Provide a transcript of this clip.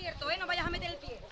abierto, ¿eh? No vayas a meter el pie.